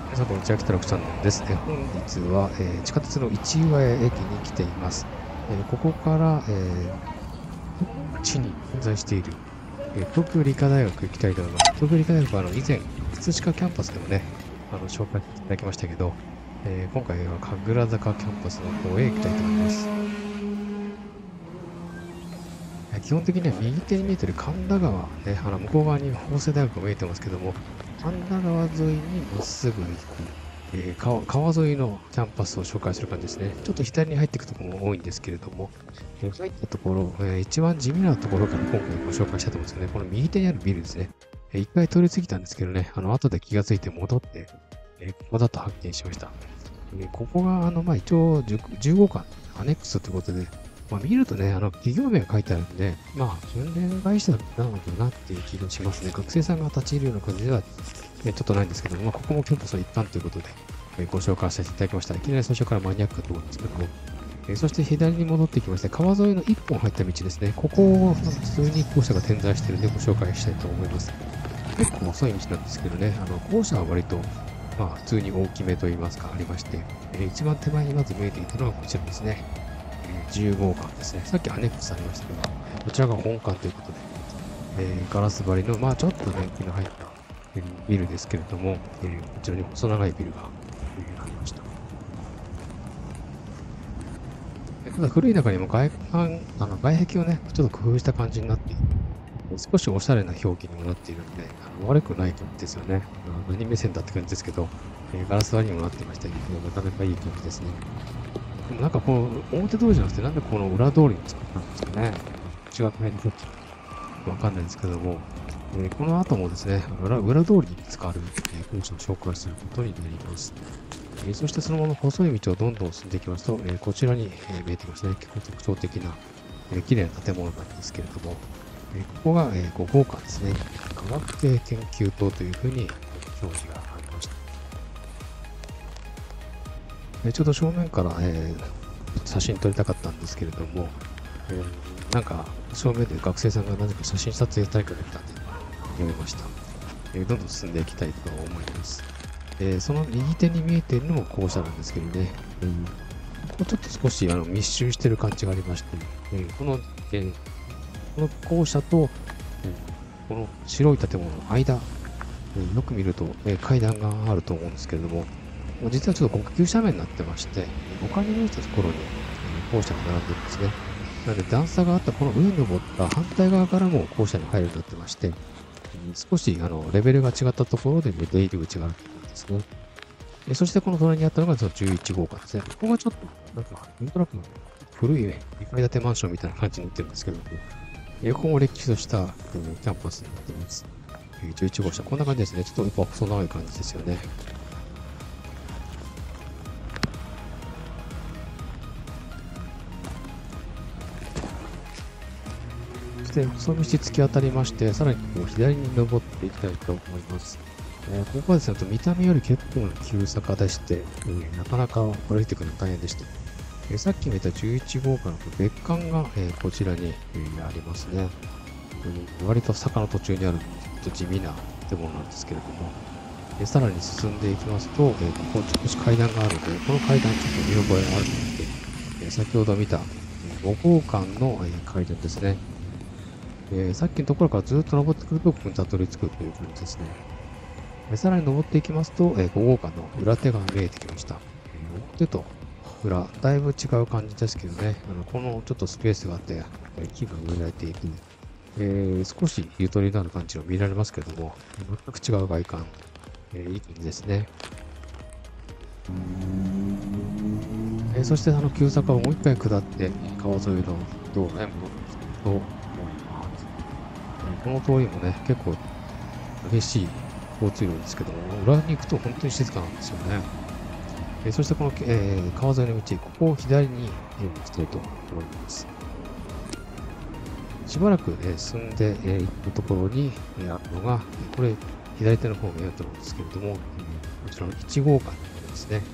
皆さんこんにちは、北六チャンネルです。本日は、地下鉄の市岩屋駅に来ています。ここから、地に点在している、東京理科大学行きたいと思います。東京理科大学は以前、葛飾キャンパスでもね、紹介していただきましたけど、今回は神楽坂キャンパスの方へ行きたいと思います。基本的には右手に見えている神田川、向こう側に法政大学が見えてますけども、神田川沿いにまっすぐ行く、川沿いのキャンパスを紹介する感じですね。ちょっと左に入っていくところも多いんですけれども、入ったところ、一番地味なところから今回ご紹介したと思うんですけどね、この右手にあるビルですね。一回通り過ぎたんですけどね、後で気がついて戻って、ここだと発見しました。ここが、一応15巻、アネックスということで、見るとね、企業名が書いてあるんで、訓練会社なのかなっていう気がしますね。学生さんが立ち入るような感じでは、ちょっとないんですけども、ここもキャンパスの一環ということで、ご紹介させていただきました。いきなり最初からマニアックなところですけども、そして左に戻ってきまして、川沿いの一本入った道ですね。ここを普通に校舎が点在しているのでご紹介したいと思います。結構細い道なんですけどね、校舎は割と、普通に大きめと言いますか、ありまして、一番手前にまず見えていたのはこちらですね。10号館ですね。さっきアネックスありましたけど、こちらが本館ということで、ガラス張りの、ちょっと年季の入ったビルですけれども、こちらに細長いビルが、ありました。ただ古い中にも外壁をね、ちょっと工夫した感じになっていて、少しおしゃれな表記にもなっているので、悪くない感じですよね。何目線だって感じですけど、ガラス張りにもなっていましたけど、なかなかいい感じですね。でもなんかこの表通りじゃなくて、なんでこの裏通りに作ったんですかね。違う面でちょっとわかんないんですけども、この後もですね、裏通りに使われる校舎を紹介することになります。そしてそのまま細い道をどんどん進んでいきますと、こちらに、見えてきますね。結構特徴的な、綺麗な建物なんですけれども、ここが、5号館ですね。科学系研究棟というふうに表示がありました。ちょうど正面から、写真撮りたかったんですけれども、なんか正面で学生さんがなぜか写真撮影大会が来たんで、やめました。どんどん進んでいきたいと思います。その右手に見えているのも校舎なんですけどね、ここちょっと少し密集している感じがありまして、この校舎と、この白い建物の間、よく見ると、階段があると思うんですけれども、実はちょっと極急斜面になってまして、丘に面したところに、校舎が並んでるんですね。なので段差があったこの上に登った反対側からも校舎に入るようになってまして、少しレベルが違ったところで出入り口があるところですね。そしてこの隣にあったのがその11号館ですね。ここがちょっと、なんか、なんとなく古い2階建てマンションみたいな感じになってるんですけども、ここも歴史としたキャンパスになっています。11号車、こんな感じですね。ちょっとやっぱ細長い感じですよね。そして、その道突き当たりまして、さらにこう左に登っていきたいと思います。ここはですね、見た目より結構な急坂でして、なかなか歩いていくの大変でした。さっき見た11号館の別館が、こちらに、ありますね。割と坂の途中にあるちょっと地味な建物なんですけれども、さらに進んでいきますと、ここ少し階段があるので、この階段ちょっと見覚えがあるので、先ほど見た、5号館の、階段ですね。さっきのところからずっと登ってくると、ここにたどり着くという感じですね。さらに登っていきますと、5号館の裏手が見えてきました。表と裏、だいぶ違う感じですけどね、このちょっとスペースがあって、木が植えられている、少しゆとりのある感じが見られますけども、全く違う外観、いい感じですね。そして急坂をもう一回下って、川沿いの道路へ戻っていくと思います。この通りもね、結構激しい交通量ですけども、裏に行くと本当に静かなんですよね。そしてこの、川沿いの道、ここを左に、行きたいと思います。しばらく、進んでいったところに、あるのが、これ、左手の方がやったんですけれども、こちらの1号館ですね。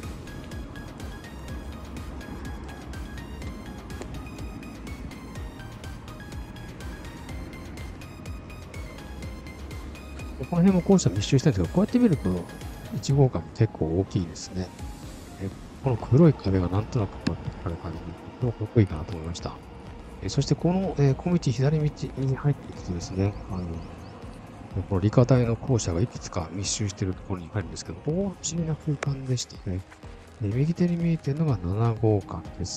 この辺も校舎密集したんですけど、こうやって見ると、 1号館も結構大きいですね。この黒い壁がなんとなくこうある感じで、とてもかっこいいかなと思いました。そしてこの、小道、左道に入っていくとですね、この理科大の校舎がいくつか密集しているところに入るんですけど、不思議な空間でしたね。右手に見えているのが7号館です。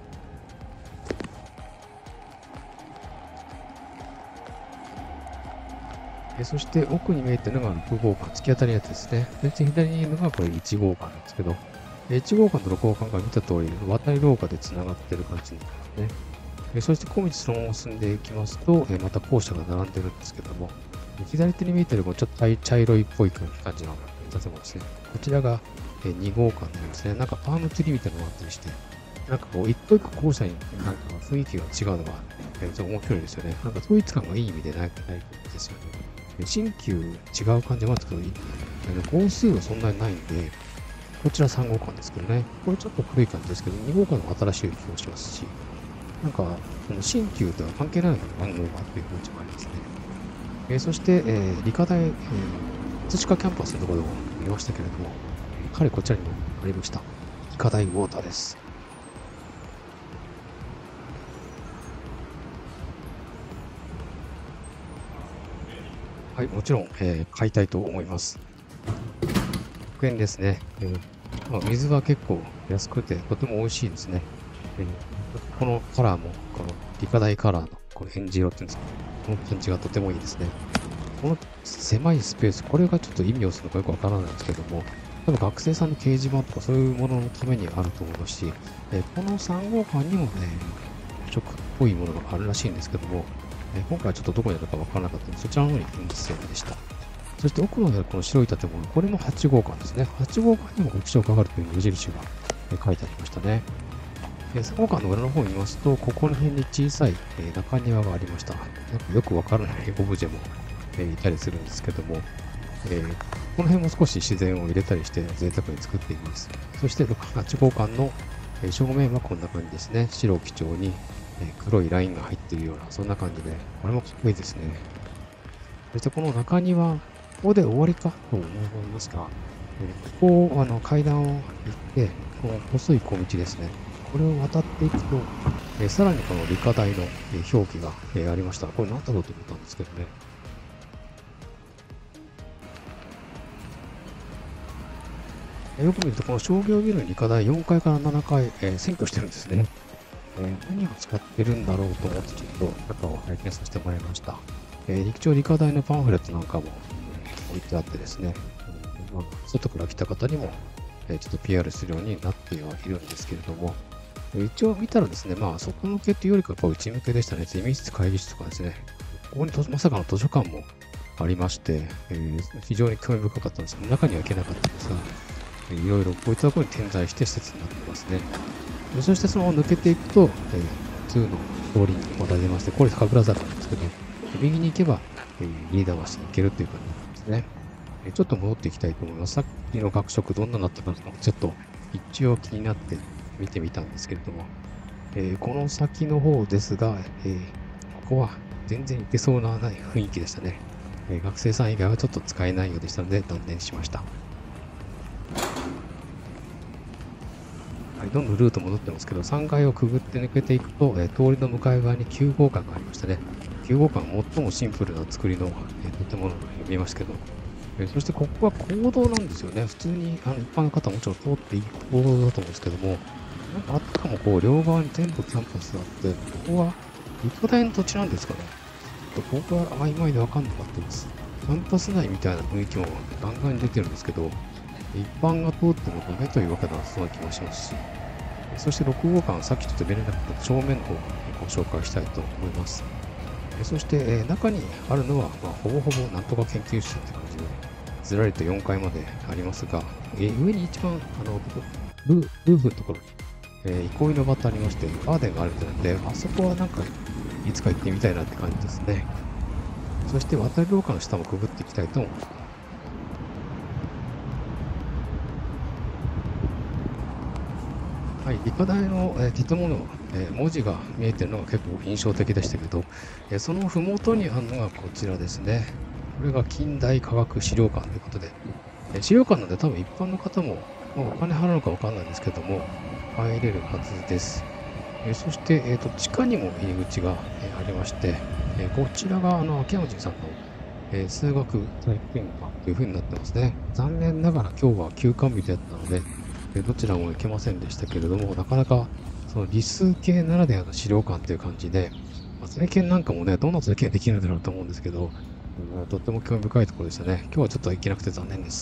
そして奥に見えてるのが6号館、突き当たりのやつですね。で、左にいるのがこれ1号館なんですけど、1号館と6号館が見た通り、渡り廊下で繋がってる感じになりますね。そして小道そのまま進んでいきますと、また校舎が並んでるんですけども、左手に見えてるちょっと茶色いっぽい感じの建物ですね。こちらが2号館になりますね。なんかパームツリーみたいなのがあったりして、なんかこう一個一個校舎になんか雰囲気が違うのが、ちょっと面白いですよね。なんか統一感がいい意味でないですよね。新旧違う感じもあるんですけど、号数はそんなにないんで、こちら3号館ですけどね。これちょっと古い感じですけど、2号館の新しい気もしますし、なんか、新旧とは関係ない番号がっていう気持ちもありますね。そして、理科大、葛飾キャンパスのところでも見ましたけれども、彼こちらにもありました。理科大ウォーターです。はい、もちろん、買いたいと思います。100円ですね。水は結構安くて、とても美味しいですね。このカラーも、この理科大カラーの、このエンジ色っていうんですか、この感じがとてもいいですね。この狭いスペース、これがちょっと意味をするのかよくわからないんですけども、多分学生さんの掲示板とかそういうもののためにあると思いますし、この3号館にもね、食っぽいものがあるらしいんですけども、今回はちょっとどこにあるかわからなかったので、そちらの方に行きませんでした。そして奥のこの白い建物、これも8号館ですね。8号館にも極小かかるという無印が書いてありましたね。3号館の裏の方を見ますと、ここら辺に小さい中庭がありました。なんかよくわからないオブジェもいたりするんですけども、この辺も少し自然を入れたりして贅沢に作っています。そして8号館の正面はこんな感じですね。白基調に黒いラインが入っているような、そんな感じで、これもかっこいいですね。そしてこの中庭、ここで終わりかと思いますが、ここを階段を行って、この細い小道ですね。これを渡っていくと、さらにこの理科大の表記がありました。これ何だろうと思ったんですけどね。よく見ると、この商業ビルの理科大4階から7階、占拠してるんですね。何を使ってるんだろうと思ってちょっと中を拝見させてもらいました。陸上理科大のパンフレットなんかも置いてあってですね、外から来た方にもちょっと PR するようになってはいるんですけれども、一応見たらですね、まあ外向けというよりかやっぱ内向けでしたね。ゼミ室、会議室とかですね、ここにまさかの図書館もありまして、非常に興味深かったんですけど、中には行けなかったんですが、いろいろこういったところに点在して施設になってますね。そしてそのまま抜けていくと、普通の通りにまた出まして、これ神楽坂なんですけど、右に行けば、リーダー橋に行けるという感じなんですね。ちょっと戻っていきたいと思います。さっきの学食どんなだったかちょっと一応気になって見てみたんですけれども、この先の方ですが、ここは全然行けそうなない雰囲気でしたね。学生さん以外はちょっと使えないようでしたので断念しました。はい、どんどんルート戻ってますけど、3階をくぐって抜けていくと、通りの向かい側に9号館がありましたね。9号館は最もシンプルな作りの、建物が見えますけど、そしてここは公道なんですよね。普通に一般の方もちろん通っていい公道だと思うんですけども、なんかあったかもこう両側に全部キャンパスがあって、ここは理科大の土地なんですかね。僕は曖昧でわかんなかったです。キャンパス内みたいな雰囲気もガンガンに出てるんですけど、一般が通ってもダメというわけではそうな気もしますし、そして6号館、さっきちょっと見れなかった正面の方をご紹介したいと思います。そして、中にあるのは、ほぼほぼなんとか研究室って感じで、ずらりと4階までありますが、上に一番、ルーフのところに、憩いの場ってありまして、ガーデンがあるみたいなので、あそこはなんか、いつか行ってみたいなって感じですね。そして渡り廊下の下もくぐっていきたいと思います。はい、理科大の建物、文字が見えてるのが結構印象的でしたけど、その麓にあるのがこちらですね。これが近代科学資料館ということで、 資料館なんで多分一般の方も、まあお金払うのかわかんないんですけども、入れるはずです。そして、地下にも入り口が、ありまして、こちらが秋山人さんの、数学体験館という風になってますね。残念ながら今日は休館日だったので、どちらも行けませんでしたけれども、なかなかその理数系ならではの資料館という感じで、まあ、体験なんかもね、どんな体験できるんだろうと思うんですけど、とっても興味深いところでしたね。今日はちょっと行けなくて残念です。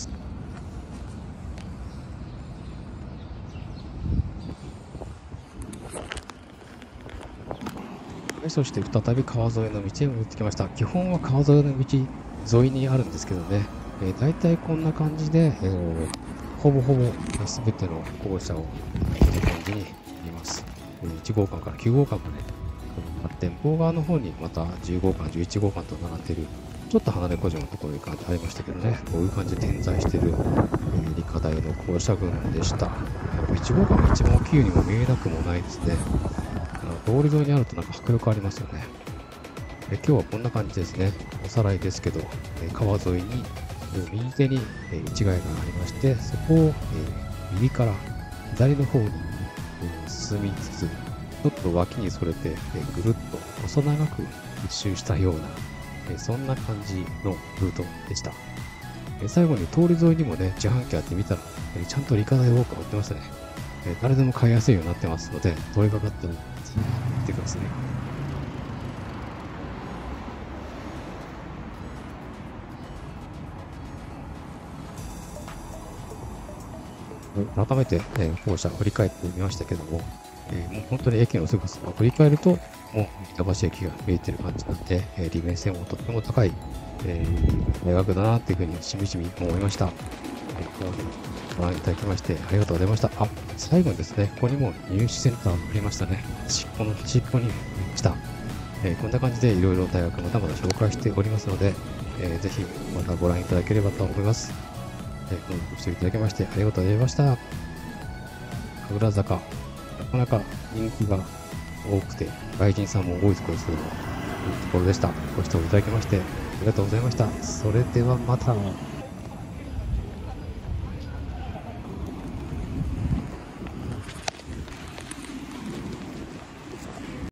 はい、そして再び川沿いの道へ戻ってきました。基本は川沿いの道沿いにあるんですけどね、大体こんな感じで、ほぼほぼ全ての校舎を見る感じになります。1号館から9号館まで発展向側の方にまた10号館、11号館と並んでいる、ちょっと離れ小島のところに感じありましたけどね、こういう感じで点在している、理科大の校舎群でした。1号館が一番大きいようにも見えなくもないですね。通り沿いにあるとなんか迫力ありますよね。今日はこんな感じですね。おさらいですけど、川沿いに右手に市街がありまして、そこを右から左の方に進みつつ、ちょっと脇にそれてぐるっと細長く一周したような、そんな感じのルートでした。最後に通り沿いにもね、自販機あってみたら、ちゃんと理科大ウォーカー売ってましたね。誰でも買いやすいようになってますので、通りかかってみてくださいね。改めて、校舎振り返ってみましたけども、もう本当に駅のすぐそばを振り返ると、もう板橋駅が見えてる感じなんで、利便性もとっても高い、大学だなっていうふうにしみじみ思いました。ご覧いただきましてありがとうございました。あ、最後にですね、ここにも入試センターがありましたね。端っこの端っこにありました。こんな感じでいろいろ大学まだまだ紹介しておりますので、ぜひまたご覧いただければと思います。ご視聴いただきましてありがとうございました。神楽坂、なかなか人気が多くて、外人さんも多いところですけども、いいところでした。ご視聴いただきましてありがとうございました。それではまた。